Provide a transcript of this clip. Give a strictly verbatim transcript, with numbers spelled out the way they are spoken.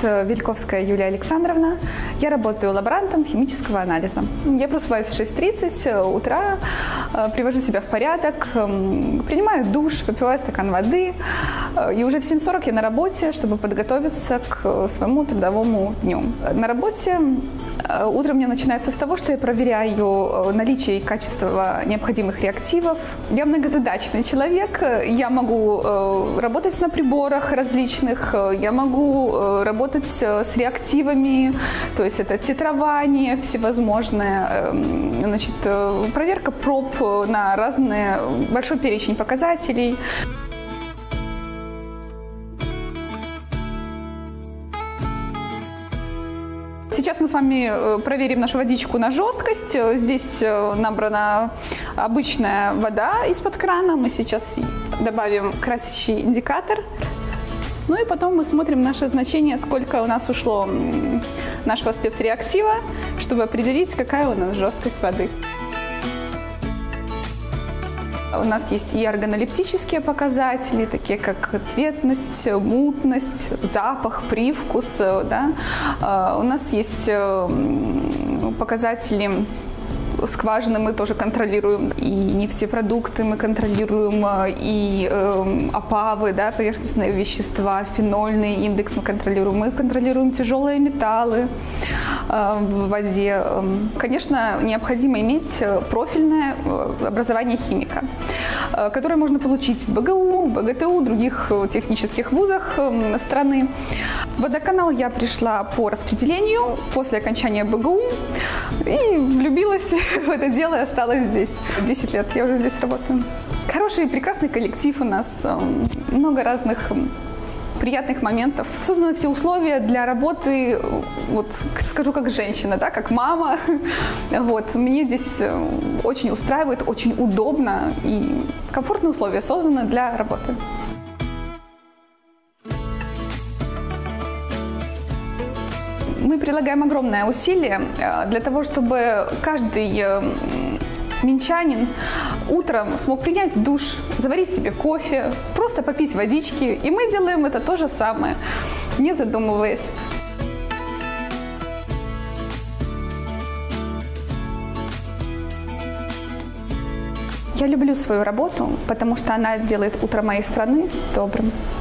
Вильковская Юлия Александровна. Я работаю лаборантом химического анализа. Я просыпаюсь в шесть тридцать утра, привожу себя в порядок, принимаю душ, выпиваю стакан воды. И уже в семь сорок я на работе, чтобы подготовиться к своему трудовому дню. На работе утром мне начинается с того, что я проверяю наличие и качество необходимых реактивов. Я многозадачный человек. Я могу работать на приборах различных, я могу работать с реактивами, то есть это титрование всевозможное, значит, проверка проб на разные, большой перечень показателей. Сейчас мы с вами проверим нашу водичку на жесткость. Здесь набрана обычная вода из-под крана. Мы сейчас добавим красящий индикатор. Ну и потом мы смотрим наше значение, сколько у нас ушло нашего спецреактива, чтобы определить, какая у нас жесткость воды. У нас есть и органолептические показатели, такие как цветность, мутность, запах, привкус. Да? У нас есть показатели скважины, мы тоже контролируем, и нефтепродукты мы контролируем, и э, опавы, да, поверхностные вещества, фенольный индекс мы контролируем. Мы контролируем тяжелые металлы э, в воде. Конечно, необходимо иметь профильное образование химика, э, которое можно получить в БГУ, БГТУ, других технических вузах э, страны. В водоканал я пришла по распределению после окончания БГУ и влюбилась в это дело и осталась здесь. десять лет я уже здесь работаю. Хороший и прекрасный коллектив у нас, много разных приятных моментов. Созданы все условия для работы, вот скажу как женщина, да, как мама. Вот, мне здесь очень устраивает, очень удобно и комфортные условия созданы для работы. Мы прилагаем огромное усилие для того, чтобы каждый минчанин утром смог принять душ, заварить себе кофе, просто попить водички. И мы делаем это то же самое, не задумываясь. Я люблю свою работу, потому что она делает утро моей страны добрым.